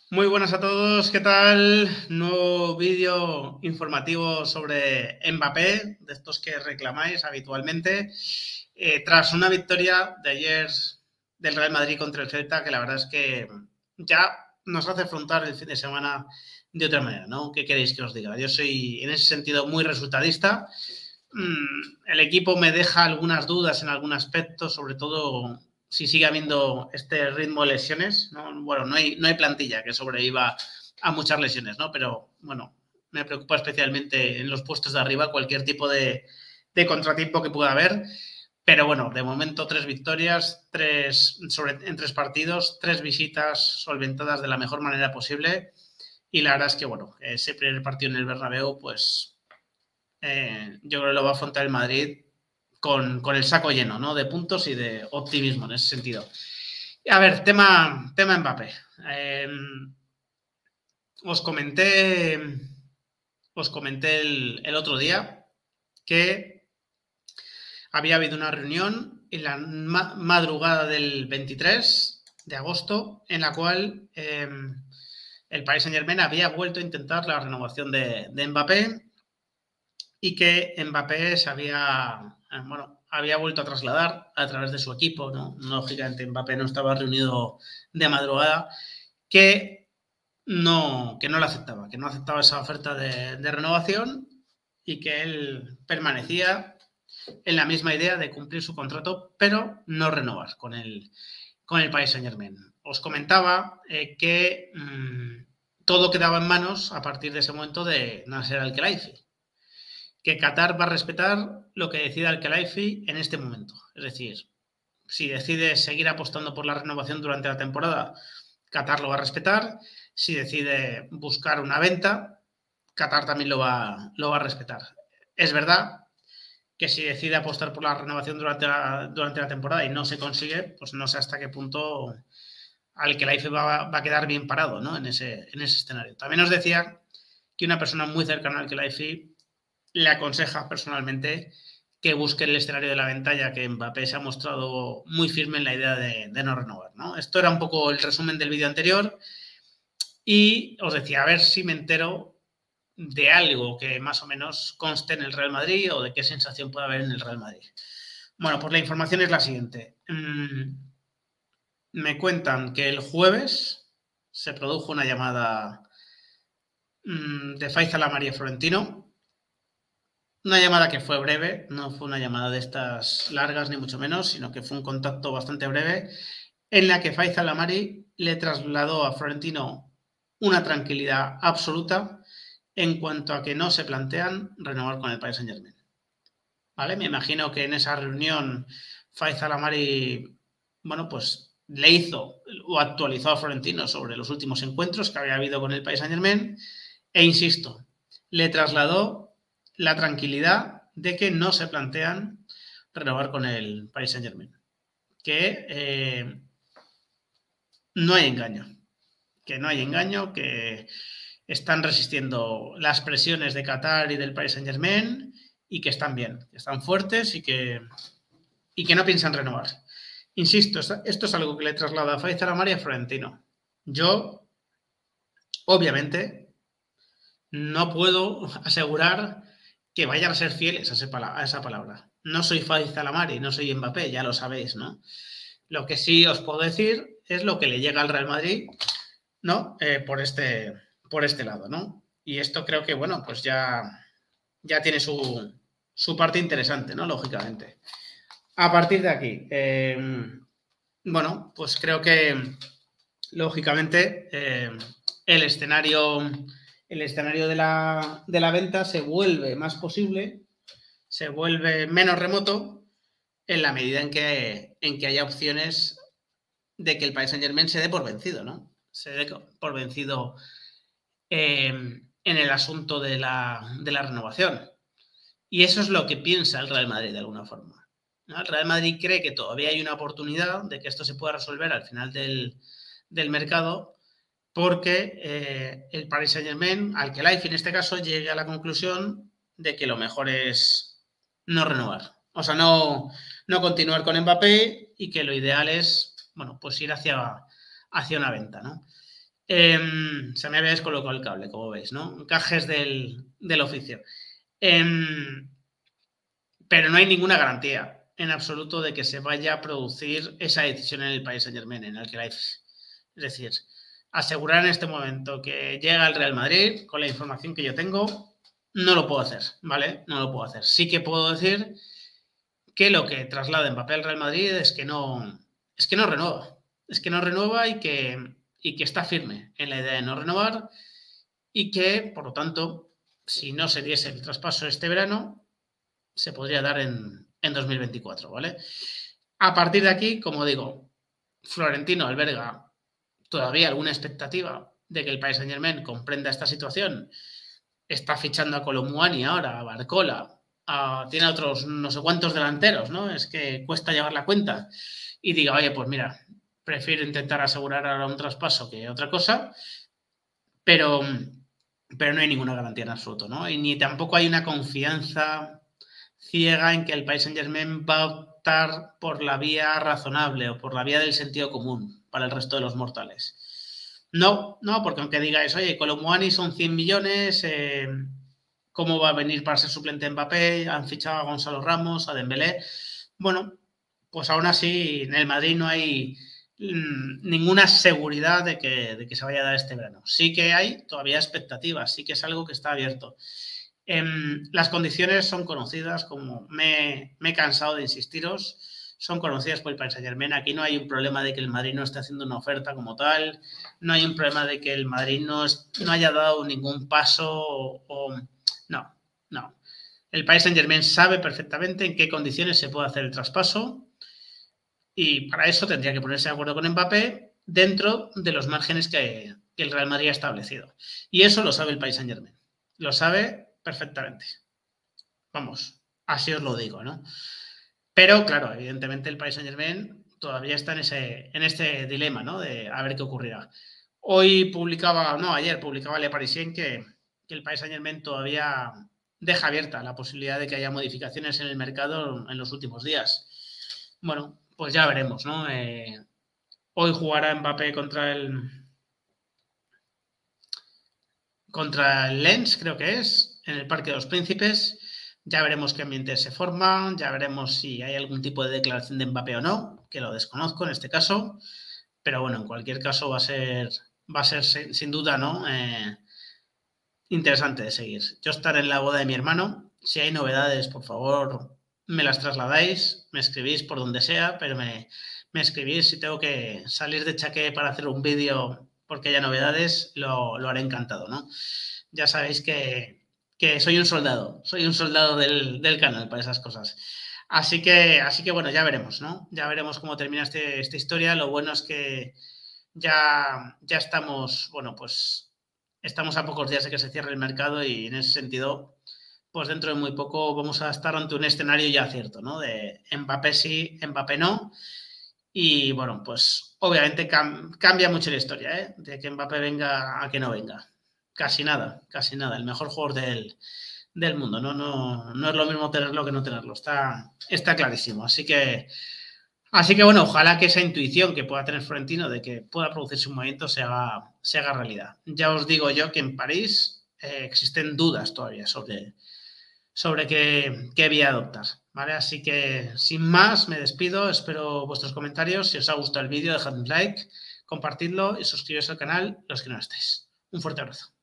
Muy buenas a todos, ¿qué tal? Nuevo vídeo informativo sobre Mbappé, de estos que reclamáis habitualmente. Tras una victoria de ayer del Real Madrid contra el Celta, que la verdad es que ya nos hace afrontar el fin de semana de otra manera, ¿no? ¿Qué queréis que os diga? Yo soy en ese sentido muy resultadista. El equipo me deja algunas dudas en algún aspecto, sobre todo si sigue habiendo este ritmo de lesiones, ¿no? Bueno, no hay plantilla que sobreviva a muchas lesiones, ¿no? Pero bueno, me preocupa especialmente en los puestos de arriba cualquier tipo de contratiempo que pueda haber. Pero bueno, de momento 3 victorias, en 3 partidos, 3 visitas solventadas de la mejor manera posible. Y la verdad es que, bueno, ese primer partido en el Bernabéu, pues yo creo que lo va a afrontar el Madrid con el saco lleno, ¿no? De puntos y de optimismo en ese sentido. A ver, tema Mbappé. Eh, os comenté, el otro día que había habido una reunión en la madrugada del 23 de agosto en la cual el Paris Saint-Germain había vuelto a intentar la renovación de Mbappé y que Mbappé había vuelto a trasladar a través de su equipo, ¿no? Lógicamente Mbappé no estaba reunido de madrugada, que no le aceptaba, que no aceptaba esa oferta de renovación y que él permanecía en la misma idea de cumplir su contrato, pero no renovar con el Paris Saint-Germain. Os comentaba que todo quedaba en manos a partir de ese momento de Nasser Al-Khelaifi, que Qatar va a respetar lo que decida Al-Khelaifi en este momento. Es decir, si decide seguir apostando por la renovación durante la temporada, Qatar lo va a respetar. Si decide buscar una venta, Qatar también lo va a respetar. Es verdad que si decide apostar por la renovación durante la temporada y no se consigue, pues no sé hasta qué punto Al-Khelaifi va a quedar bien parado, ¿no? en ese escenario. También os decía que una persona muy cercana al Al-Khelaifi le aconseja personalmente que busque el escenario de la venta, ya que Mbappé se ha mostrado muy firme en la idea de no renovar, ¿no? Esto era un poco el resumen del vídeo anterior y os decía, a ver si me entero de algo que más o menos conste en el Real Madrid o de qué sensación puede haber en el Real Madrid. Bueno, pues la información es la siguiente. Me cuentan que el jueves se produjo una llamada de Faisal a María Florentino. Una llamada que fue breve, no fue una llamada de estas largas ni mucho menos, sino que fue un contacto bastante breve en la que Faisal Amari le trasladó a Florentino una tranquilidad absoluta en cuanto a que no se plantean renovar con el Paris Saint-Germain. ¿Vale? Me imagino que en esa reunión Faisal Amari, bueno, pues le hizo o actualizó a Florentino sobre los últimos encuentros que había habido con el Paris Saint-Germain e, insisto, le trasladó la tranquilidad de que no se plantean renovar con el Paris Saint-Germain. Que no hay engaño. Que no hay engaño, que están resistiendo las presiones de Qatar y del Paris Saint-Germain y que están bien, que están fuertes y que no piensan renovar. Insisto, esto es algo que le traslada a Faisal Amari a Florentino. Yo, obviamente, no puedo asegurar que vayan a ser fieles a esa palabra. No soy Faisal Amari, no soy Mbappé, ya lo sabéis, ¿no? Lo que sí os puedo decir es lo que le llega al Real Madrid, ¿no? Por este lado, ¿no? Y esto creo que, bueno, pues ya tiene su parte interesante, ¿no? Lógicamente. A partir de aquí, bueno, pues creo que, lógicamente, el escenario de la venta se vuelve más posible, se vuelve menos remoto en la medida en que haya opciones de que el Paris Saint-Germain se dé por vencido, ¿no? Se dé por vencido en el asunto de la renovación. Y eso es lo que piensa el Real Madrid de alguna forma, ¿no? El Real Madrid cree que todavía hay una oportunidad de que esto se pueda resolver al final del mercado, porque el Paris Saint-Germain, Al-Khelaifi en este caso, llegue a la conclusión de que lo mejor es no renovar. O sea, no continuar con Mbappé y que lo ideal es, bueno, pues ir hacia una venta, ¿no? Se me había descolocado el cable, como veis, ¿no? Encajes del oficio. Pero no hay ninguna garantía en absoluto de que se vaya a producir esa decisión en el Paris Saint-Germain, en el que es decir, asegurar en este momento que llega al Real Madrid con la información que yo tengo, no lo puedo hacer, ¿vale? No lo puedo hacer. Sí que puedo decir que lo que traslada Mbappé al Real Madrid es que no renueva. Es que no renueva y que está firme en la idea de no renovar y que, por lo tanto, si no se diese el traspaso este verano, se podría dar en 2024, ¿vale? A partir de aquí, como digo, Florentino alberga todavía alguna expectativa de que el Paris Saint-Germain comprenda esta situación. Está fichando a Kolo Muani ahora, a Barcola, tiene otros no sé cuántos delanteros, ¿no? Es que cuesta llevar la cuenta. Y diga, oye, pues mira, prefiero intentar asegurar ahora un traspaso que otra cosa, pero no hay ninguna garantía en absoluto, ¿no? Y ni tampoco hay una confianza ciega en que el Paris Saint-Germain va a optar por la vía razonable o por la vía del sentido común para el resto de los mortales. No, porque aunque digáis, oye, Kolo Muani son 100 millones, ¿cómo va a venir para ser suplente de Mbappé? Han fichado a Gonzalo Ramos, a Dembélé. Bueno, pues aún así en el Madrid no hay ninguna seguridad de que se vaya a dar este verano. Sí que hay todavía expectativas, sí que es algo que está abierto. Las condiciones son conocidas, como me he cansado de insistiros, son conocidas por el Paris Saint-Germain. Aquí no hay un problema de que el Madrid no esté haciendo una oferta como tal, no hay un problema de que el Madrid no haya dado ningún paso no. El Paris Saint-Germain sabe perfectamente en qué condiciones se puede hacer el traspaso y para eso tendría que ponerse de acuerdo con Mbappé dentro de los márgenes que el Real Madrid ha establecido. Y eso lo sabe el Paris Saint-Germain. Lo sabe perfectamente. Vamos, así os lo digo, ¿no? Pero, claro, evidentemente el Paris Saint-Germain todavía está en este dilema, ¿no? De a ver qué ocurrirá. Ayer publicaba Le Parisien que el Paris Saint-Germain todavía deja abierta la posibilidad de que haya modificaciones en el mercado en los últimos días. Bueno, pues ya veremos, ¿no? Hoy jugará Mbappé contra el Lens, creo que es, en el Parque de los Príncipes. Ya veremos qué ambientes se forman, ya veremos si hay algún tipo de declaración de Mbappé o no, que lo desconozco en este caso. Pero bueno, en cualquier caso va a ser sin duda, ¿no? Interesante de seguir. Yo estaré en la boda de mi hermano. Si hay novedades, por favor, me las trasladáis, me escribís por donde sea, pero me escribís si tengo que salir de Chaqué para hacer un vídeo porque haya novedades, lo haré encantado, ¿no? Ya sabéis que soy un soldado del canal para esas cosas. Así que bueno, ya veremos, ¿no? Ya veremos cómo termina esta historia. Lo bueno es que ya estamos, bueno, pues estamos a pocos días de que se cierre el mercado y en ese sentido, pues dentro de muy poco vamos a estar ante un escenario ya cierto, ¿no? De Mbappé sí, Mbappé no. Y bueno, pues obviamente cambia mucho la historia, ¿eh? De que Mbappé venga a que no venga. Casi nada. El mejor jugador del mundo. No es lo mismo tenerlo que no tenerlo. Está clarísimo. Así que bueno, ojalá que esa intuición que pueda tener Florentino de que pueda producirse un movimiento se haga realidad. Ya os digo yo que en París existen dudas todavía sobre qué vía adoptar, ¿vale? Así que, sin más, me despido. Espero vuestros comentarios. Si os ha gustado el vídeo, dejad un like, compartidlo y suscribiros al canal los que no estéis. Un fuerte abrazo.